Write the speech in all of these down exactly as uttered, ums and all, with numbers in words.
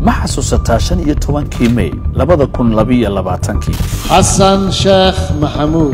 ما حسوستا شن iyo tobankii May labada kun labiyo labaatankii حسن شيخ محمود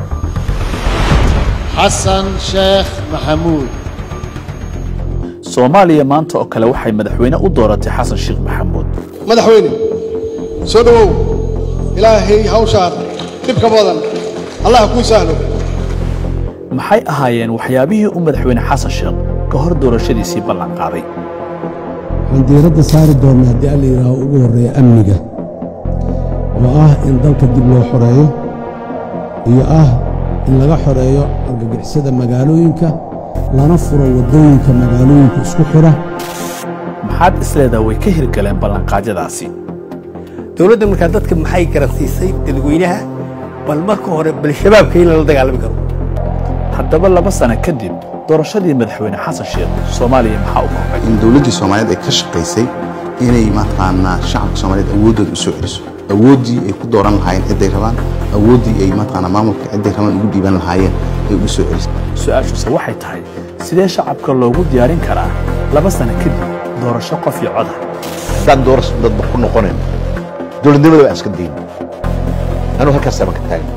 حسن شيخ محمود Soomaaliya maanta oo kale waxay madaxweyne u dooratay Xasan Sheekh Maxamuud madaxweyne soo dhawow ilaahay hawshaan dibka badan Allah ku sahlo maxay ahaayeen waxyaabihii uu madaxweyne Xasan Sheekh ka hor doorashadiisii ballan qaaday diiradda saari doona hadii la yiraahdo ugu horeeya amniga oo ah in dalka dib loo xoreeyo iyo ah in laga xoreeyo argagixisada magaalooyinka lana furo wadooyinka magaalooyinka isku xira maxaad isleedahay way ka hirgaleen ballan qaadyadaasi dawladda markaa dadka maxay garansiisay dadweynaha bal marka hore bal shabaabka in la dagaalami karo haddaba laba sano kadib doorashadii madaxweyne Xasan Sheekh Soomaaliya maxaa u kordhay in dawladda Soomaaliyeed ay ka shaqeysay inay maataana shacabka Soomaaliyeed awoodooda u soo celiso awoodii ay ku dooran lahaayeen ciday rabaan awoodii ay maataana maamulka ciday rabaan ugu dhiiban lahaayeen ay u soo celiso su'aashu waxay tahay sidee shacabka loogu diyaarin karaa laba sano kadib doorasho qof iyo cod ah dad doorasho dad ku noqoneen dawladnimada waa iska diin anu halkaas sama ka taagay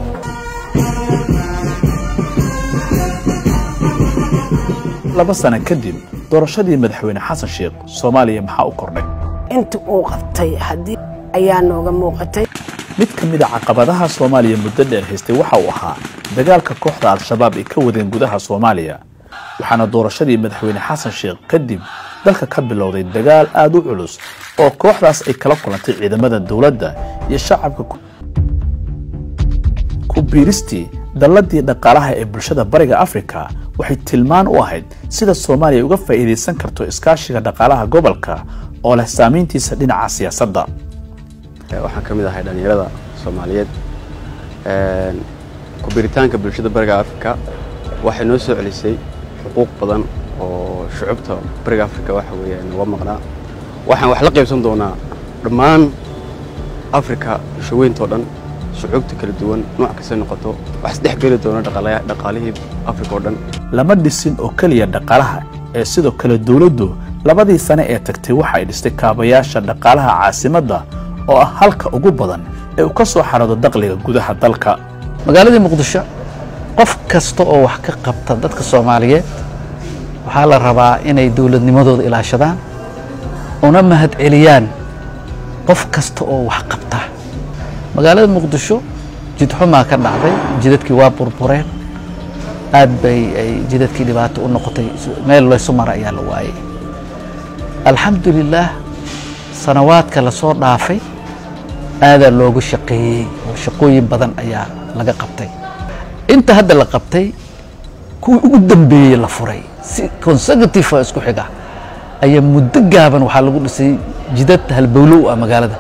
laba sano kadib doorashadii madaxweyne Xasan Sheekh Soomaaliya maxaa u kordhay inta uu qabtay hadii ayaa nooga muuqatay mid ka mid ah caqabadaha Soomaaliya muddo dheer haystay waxa uu ahaa dagaalka kooxda al-shabaab ee ka wadeen gudaha Soomaaliya waxaana doorashadii madaxweyne Xasan Sheekh kadib dalka ka bilowday dagaal aad u culus oo kooxdaas ay kala kulantay ciidamada dawladda iyo shacabka ku biiristi daladii dhaqaalaha ee bulshada bariga Afrika waxay tilmaan u ahayd sida Soomaaliya uga faa'iideysan karto iskaashiga dhaqaalaha gobolka oo leh saameyntiisa dhinaca siyaasadda waxaan kamid ahay dhalinyarada Soomaaliyeed ee ku biiritaanka bulshada bariga Afrika waxay noo soo celisay xuquuq badan oo shucubta bariga Afrika waxa weeyaan waa maqnaa waxaan wax la qaybsan doonaa dhammaan Afrika shaqooyinta dhan shucubta kala duwan nooc kasta noqoto wax saddex gali doona dhaqaalaha dhaqaalihii Afrika oo dhan lama dhisin oo kaliya dhaqaalaha ee sidoo kale dawladdu labadii sano ee tagtay waxa ay dhistay kaabayaasha dhaqaalaha caasimadda oo ah halka ugu badan ee uu ka soo xarado dakhliga gudaha dalka magaalada Muqdisho qof kasta oo wax ka qabta dadka Soomaaliyeed waxa la rabaa inay dawladnimadooda ilaashadaan una mahad celiyaan qof kasta oo wax qabta magaalada Muqdisho jid xumaa ka dhacday jidadkii waa burbureen aad bay ay jidadkii dhibaato u noqotay meel loo soo maray ayaa la waayay alxamdulillah sanawaadka la soo dhaafay aad loogu shaqeeyay oo shaqooyin badan ayaa laga qabtay inta hadda la qabtay ku ugu dambeeyay la furay si consecutive isku xiga ayaa muddo gaaban waxa lagu dhisay jidad halbowlow ah magaalada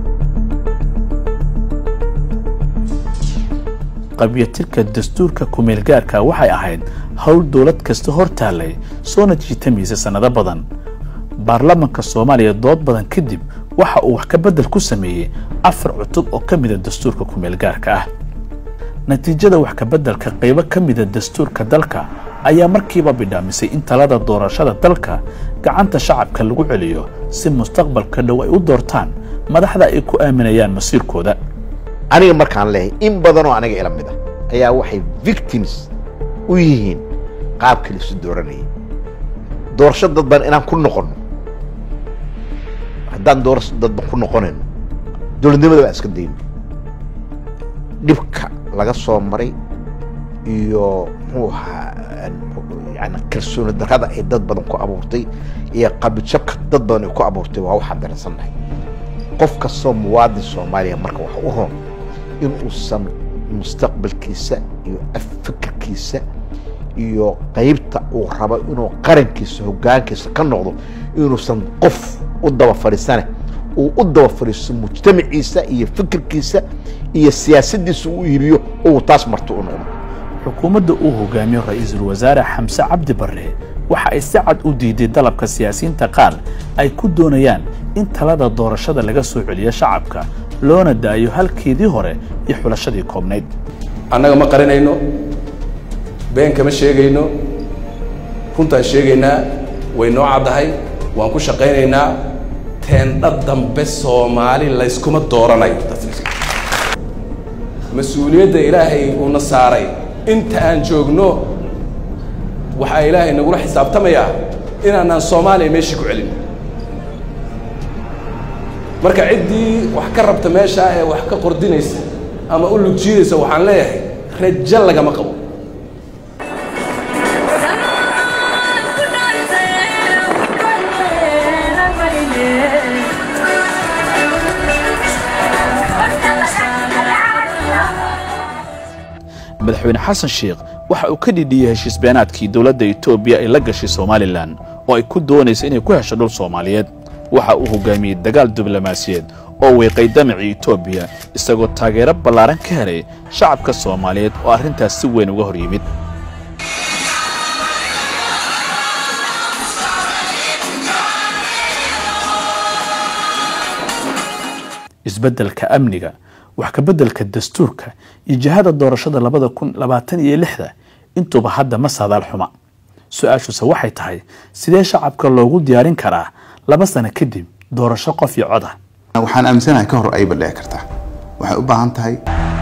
qabiyatirka dastuurka kumeel gaarka waxay ahayd hawl dawlad kasta hortaalay soo natiijtamiisa sanado badan baarlamaanka Soomaaliya dood badan kadib waxa uu wax ka bedel ku sameeyay afar cutub oo kamid ah dastuurka kumeel gaarka ah natiijada wax ka bedelka qaybo kamid ah dastuurka dalka ayaa markiiba bidhaamisay in talada doorashada dalka gacanta shacabka lagu celiyo si mustaqbalka dhow ay u doortaan madaxda ay ku aaminayaan masiirkooda aniga markaan leeyahay in badan oo aniga ila mid ah ayaa waxay victims u yihiin qaabka la isu dooranayay doorasho dadban inaan ku noqono haddaan doorasho dadban ku noqonayno dowladnimada waa iska dayno dhibka laga soo maray iyo muxuu ahaa yani kalsooni darrada ay dad badan ku abuurtay iyo qabijabka dad badan ay ku abuurtay waa waxaan dareensannahay qof kastoo muwaadin Soomaaliya marka waxa u roon in uusan mustaqbalkiisa iyo fikirkiisa iyo qaybta uu rabo inuu qarankiisa hoggaankiisa ka noqdo inuusan qof u daba fariisane uu u daba fariiso mujtamaciisa iyo fikirkiisa iyo siyaasadiisa uu iibiyo oo taas marto u noqdo xukuumadda uu hogaamiyo ra'iisul wasaare Xamse Cabdi Barre waxa ay si cad u diiday dalabka siyaasiyiinta qaar ay ku doonayaan in talada doorashada laga soo celiyo shacabka loona daayo halkeedii hore iyo xulashadii koobnayd annaga ma qarinayno been kama sheegayno runtaan sheegaynaa way noo caddahay waan ku shaqaynaynaa teendha dambe soomaali layskuma dooranayo mas-uuliyadda ilaahay uuna saaray inta aan joogno waxaa ilaahay nagula xisaabtamayaa inaanaan soomaaliya meeshii ku celin marka ciddii wax ka rabta meeshaa ee wax ka qordinaysa ama u lugjiidaysa waxaan leeyahay rajo lagama qabo madaxweyne xasan sheekh waxa uu ka dhidhiyay heshiis beenaadkii dowladda Itoobiya ay la gashay Somaliland oo ay ku doonayso inay ku hesho dhul Soomaaliyeed waxa uu hogaamiyay dagaal diblomaasiyadeed oo weeqay damacii Itoobiya isagoo taageero ballaaran ka helay shacabka Soomaaliyeed oo arrintaas si weyn uga hor yimid isbeddelka amniga wax ka beddelka dastuurka iyo jihada doorashada labada kun labaatan iyo lixda intuba hadda ma saadaal xuma su'aashuuse waxay tahay sidee shacabka loogu diyaarin karaa laba sano kadib doorasho qof iyo cod ah waxaan aaminsanahay ka hor ay badhici kartaa waxay u baahan tahay